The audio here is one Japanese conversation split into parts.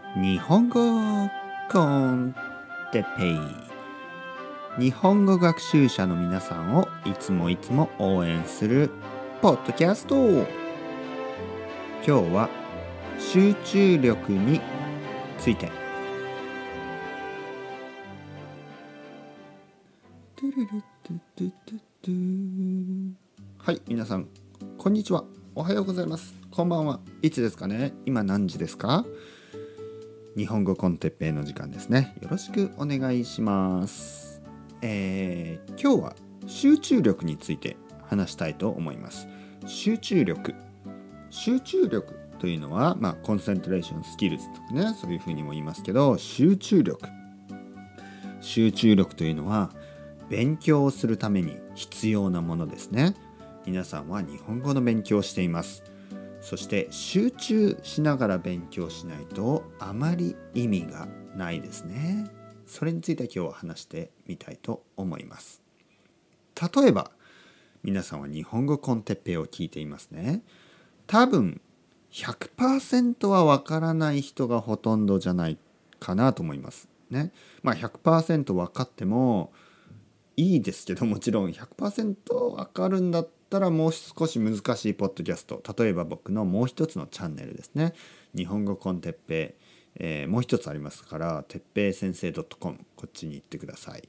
日本語コンテペイ、日本語学習者の皆さんをいつも応援するポッドキャスト。今日は集中力について。はい、皆さんこんにちは、おはようございます、こんばんは。いつですかね。今何時ですか？日本語コンテッペイの時間ですね。よろしくお願いします。今日は集中力について話したいと思います。集中力というのは、コンセントレーションスキルズとかね、そういうふうにも言いますけど、集中力というのは勉強をするために必要なものですね。皆さんは日本語の勉強をしています。そして集中しながら勉強しないとあまり意味がないですね。それについて今日は話してみたいと思います。例えば皆さんは日本語コンテッペイを聞いていますね。多分 100% はわからない人がほとんどじゃないかなと思いますね。100% 分かってもいいですけど、もちろん 100% 分かるんだったらもう少し難しいポッドキャスト、例えば僕のもう一つのチャンネルですね、日本語コンテッペイ、もう一つありますから、てっぺい先生 .com、 こっちに行ってください。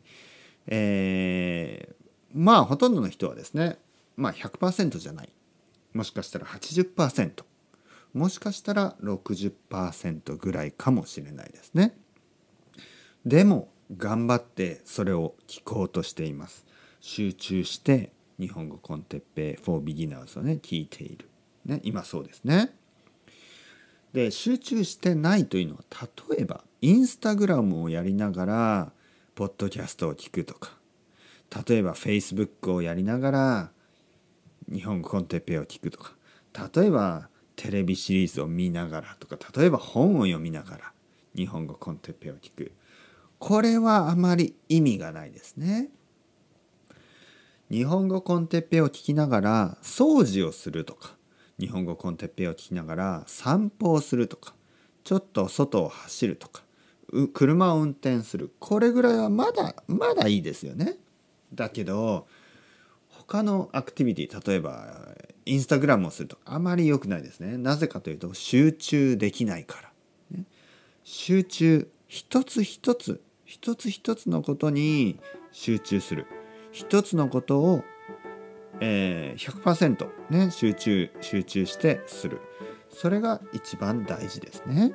ほとんどの人はですね、100% じゃない、もしかしたら 80%、 もしかしたら 60% ぐらいかもしれないですね。でも頑張ってそれを聞こうとしています。集中して日本語コンテッペイ for beginners をね聞いている、ね、今そうですね。で、集中してないというのは、例えばインスタグラムをやりながらポッドキャストを聞くとか、例えば Facebook をやりながら日本語コンテッペイを聞くとか、例えばテレビシリーズを見ながらとか、例えば本を読みながら日本語コンテッペイを聞く。これはあまり意味がないですね。日本語コンテッペイを聞きながら掃除をするとか、日本語コンテッペイを聞きながら散歩をするとか、ちょっと外を走るとか、車を運転する、これぐらいはまだいいですよね。だけど他のアクティビティ、例えばインスタグラムをするとあまり良くないですね。なぜかというと集中できないから、ね、集中一つ一つのことに集中する、一つのことを、100%、ね、集中してする、それが一番大事ですね。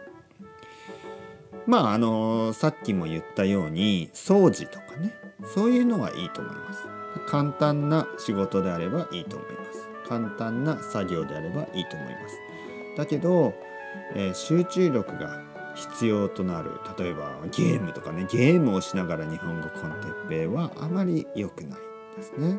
さっきも言ったように掃除とかね、そういうのはいいと思います。簡単な仕事であればいいと思います。簡単な作業であればいいと思います。だけど、集中力が必要となる、例えばゲームとかね、ゲームをしながら日本語コンテッペイはあまり良くないですね。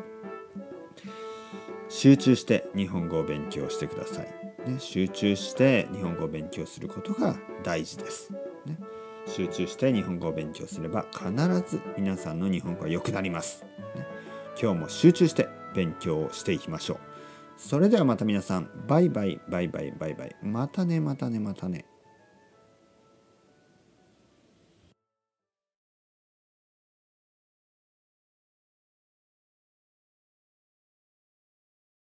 集中して日本語を勉強してください、ね、集中して日本語を勉強することが大事です、ね、集中して日本語を勉強すれば必ず皆さんの日本語は良くなります、ね、今日も集中して勉強をしていきましょう。それではまた皆さん、バイバイ。またね。